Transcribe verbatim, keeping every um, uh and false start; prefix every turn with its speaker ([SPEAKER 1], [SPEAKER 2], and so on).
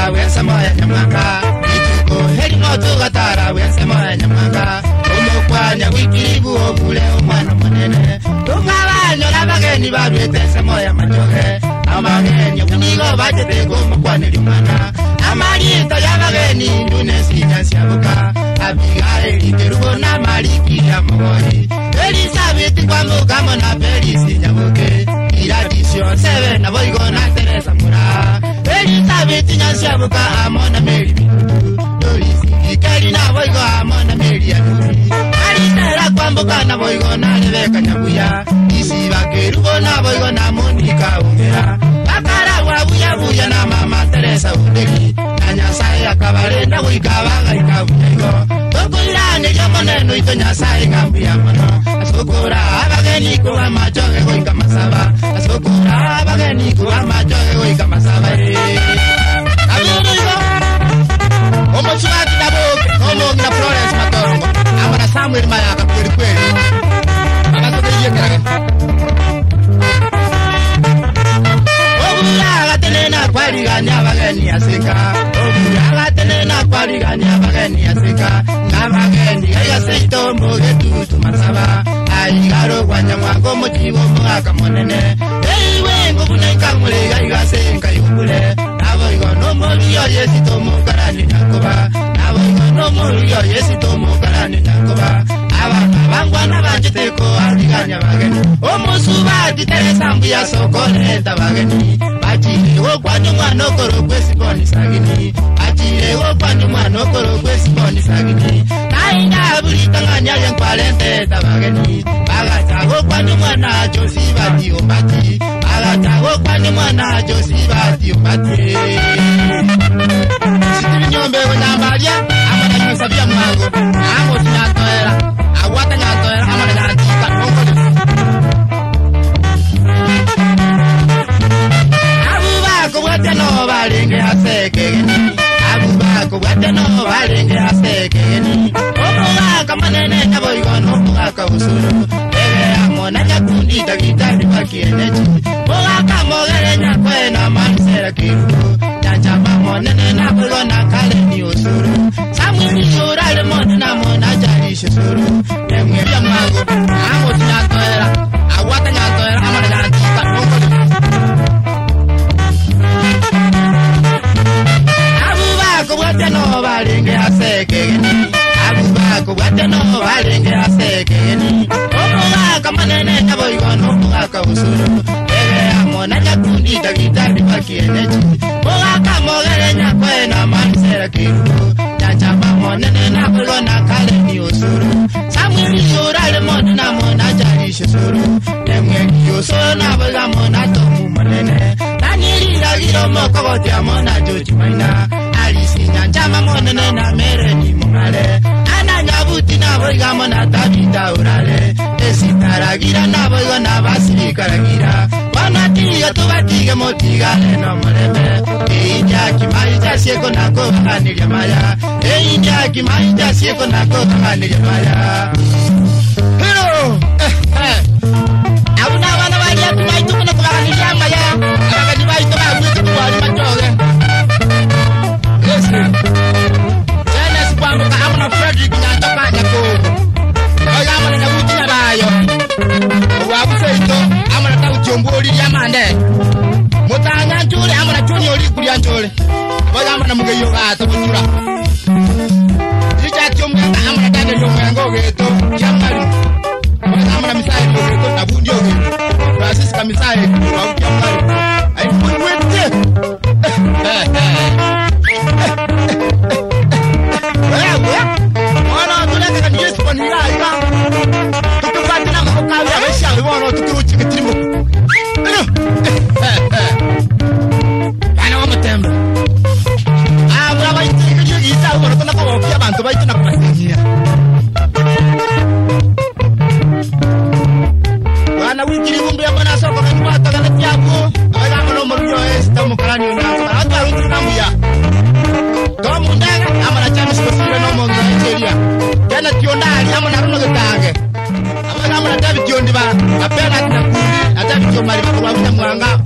[SPEAKER 1] gatara wense moya nyamwanga ituko heri moto gatara wense moya nyamwanga umukwanya wikiribu obule omwana munene tungabanyo labageni barwete se moya majoge amageni kunigo bajeteko mukwanira umwana amarita y'abageni ndunesi nyansiabuka abigaili kerubona maliki ya mugori Elizabeth kwambuka mona Felisi nyabuke Iradisio sebe na boigo na Teresa mura Elizabeth nyansiabuka amona Mary Minutu Dorisi ikeli na boigo amona Mary Anuri Alitera kwambuka na boigo na Rebeka nyabuya Isiba kerubo na boigo na Monica ungera Bakara wabuya buya na mama Teresa udeki Nyasaye akabarenda wikabaga ikabuyigo Tokuirane yomoneno ito Nyasaye ngambuya mono Asokora abageni kuwa machoge goika masaba Asokora abageni kuwa machoge goika masaba Abuyigo Omo chumati na boke Omo na Florence Matorongo Amara Samuel Mayaka kweli kweli Agasoke iye keraga Obura tenena kwali ganya abageni asika Obura tenena kwali ganya abageni asika Ngabageni aya seito mboge tutu masaba Aigaro kwanya mwango mochigo mwaka monene Eiwe ngobune kamule gaiga senka yubule Nabo igono moriyo yesito mukarani nakoba Nabo igono moriyo yesito mukarani nakoba Abana bangwana banjiteko adiganya bageni Omusubati Teresa mbuya sokone tabageni Achire wo kwanyu mwana okoro kwesiboni sagini Achire wo kwanyu mwana okoro kwesiboni sagini Nainda burita nganya yenkwalente tabageni Bagacha wo kwanyu mwana Josibati ombati Bagacha wo kwanyu mwana Josibati ombati Sitiri nyombe konyambalia Amana nyusabia mwango Amo tinyatoera Awata nyatoera amana nyantika Nongole Abubako no balenge asekegeni Abubako bwate no balenge asekegeni Omubaka manene naboigo nomubaka usuru Ebe amona nyakundi takitari bakienechi Mubaka mogere nyakwe na manisera kiruku Nyanchama monene naboigo na kaleni usuru Samwini urale mone na mona jarisho suru Nemwe bya mwago Amo tinyatoera Awata nyatoera amana nyantika Nongole Abubako no balenge asekegeni Abubako bwate no balenge asekegeni Omubaka manene naboigo nomubaka usuru Ebe amona nyakundi takitari bakienechi Mubaka mogere nyakwe na manisera kiruku Nyanchama monene naboigo na kaleni usuru Samwini urale mone na mona jarisho suru Nemwe kiyoso naboiga mona tomu manene Nanilira giro moko gote amona joji maina Alisi nyanchama monene na mere ni mungale Ana nyabuti na boiga mona tabita urale Esitaragira na boiga na basiri karagira Wanatiga tubatige motigale no moreme Einja kimaita sieko na koga nirya maya Einja kimaita sieko na koga nirya maya Hello! Eh, eh Abuna wana wali atu maitu kuna koga nirya maya Abaka jibaitu ka abuti kuwali machoge Jana sipambuka amuna Frederick nyantoka nyako Oya amuna nyabuti nyabayo Wabuse ito amuna tau jomboli yamande Mutanya njule amuna chuni oli kulia njule Oya amuna mugeyo gato kutura Licha chomganga amuna tande chomganga geto Chamari Oya amuna misai geto nabundi oge Francisca misai Wau chamari Ay mwete Eh eh Wewe Ona tuna kaka Yesu kwa nila ika Tukupata na mkokawi ya weshi aliwana tukiruchi kitirimu Yana wa mutembe Ah mura wa iti kujua isa Uwa tuna kwa wapia bantu wa iti na kupasimia Wana wikiri mundu ya mwana soko Kwa kagana tiago Wala mwana umarujo esi Tamu karani unasa Wata wa wikiri namu ya Tomu ndanga Amana chami sikosire no monga Nigeria Jana tiondali Amana runo getage Amana amana tabi tiondi ba Apena tina kundi Atabi tiomari Kwa wina mwanga